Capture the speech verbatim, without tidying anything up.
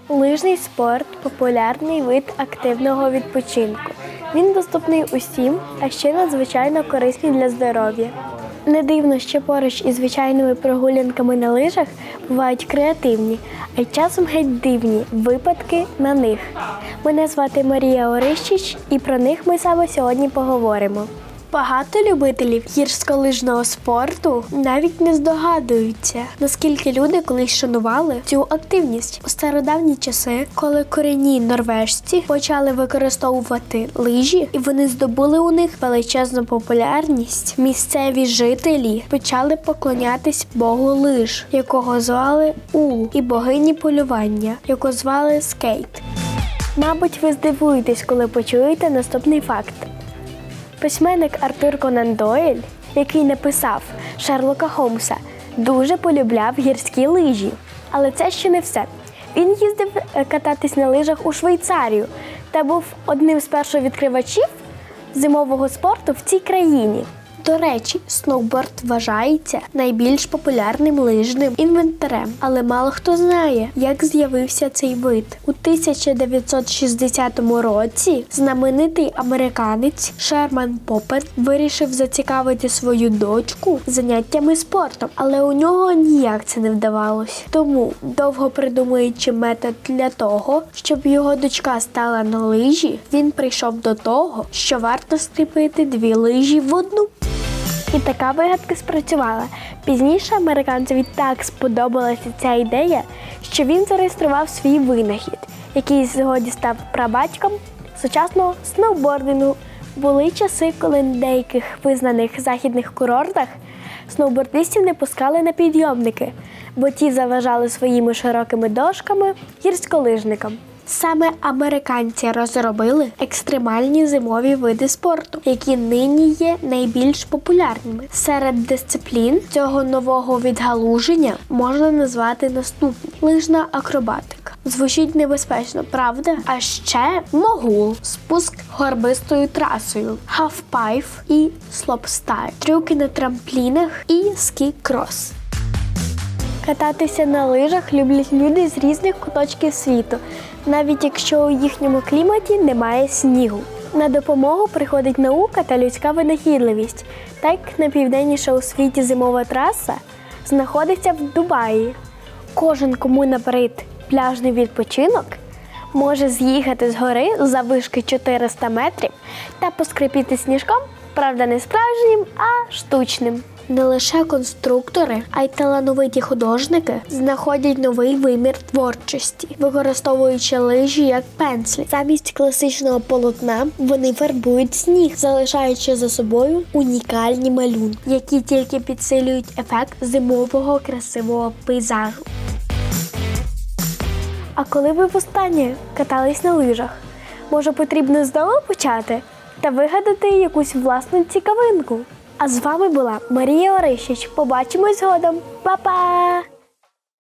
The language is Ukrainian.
Лижний спорт – популярний вид активного відпочинку. Він доступний усім, а ще надзвичайно корисний для здоров'я. Не дивно, що поруч із звичайними прогулянками на лижах бувають креативні, а й часом геть дивні випадки на них. Мене звати Марія Орищич, і про них ми саме сьогодні поговоримо. Багато любителів гірськолижного спорту навіть не здогадуються, наскільки люди колись шанували цю активність. У стародавні часи, коли корінні норвежці почали використовувати лижі, і вони здобули у них величезну популярність, місцеві жителі почали поклонятись богу лиж, якого звали Ул, і богині полювання, яку звали Скейт. Мабуть, ви здивуєтесь, коли почуєте наступний факт. Письменник Артур Конан Дойль, який написав Шерлока Холмса, дуже полюбляв гірські лижі. Але це ще не все. Він їздив кататись на лижах у Швейцарію та був одним з першовідкривачів зимового спорту в цій країні. До речі, сноуборд вважається найбільш популярним лижним інвентарем, але мало хто знає, як з'явився цей вид. У тисяча дев'ятсот шістдесятому році знаменитий американець Шерман Поппер вирішив зацікавити свою дочку заняттями спортом, але у нього ніяк це не вдавалось. Тому, довго придумуючи метод для того, щоб його дочка стала на лижі, він прийшов до того, що варто скріпити дві лижі в одну. І така вигадка спрацювала. Пізніше американцеві так сподобалася ця ідея, що він зареєстрував свій винахід, який згодом став прабатьком сучасного сноубордингу. Були часи, коли на деяких визнаних західних курортах сноубордистів не пускали на підйомники, бо ті заважали своїми широкими дошками гірськолижникам. Саме американці розробили екстремальні зимові види спорту, які нині є найбільш популярними. Серед дисциплін цього нового відгалуження можна назвати наступні. Лижна акробатика. Звучить небезпечно, правда? А ще могул, спуск горбистою трасою, хафпайф і слопстайл, трюки на трамплінах і ски-крос. Кататися на лижах люблять люди з різних куточків світу, навіть якщо у їхньому кліматі немає снігу. На допомогу приходить наука та людська винахідливість. Так, найпівденніша у світі зимова траса знаходиться в Дубаї. Кожен, кому набрид пляжний відпочинок, може з'їхати з гори заввишки чотириста метрів та поскрипіти сніжком, правда не справжнім, а штучним. Не лише конструктори, а й талановиті художники знаходять новий вимір творчості, використовуючи лижі як пензлі. Замість класичного полотна вони фарбують сніг, залишаючи за собою унікальні малюнки, які тільки підсилюють ефект зимового красивого пейзажу. А коли ви востаннє катались на лижах? Може, потрібно знову почати та вигадати якусь власну цікавинку? А з вами була Марія Орищич. Побачимось згодом. Па-па!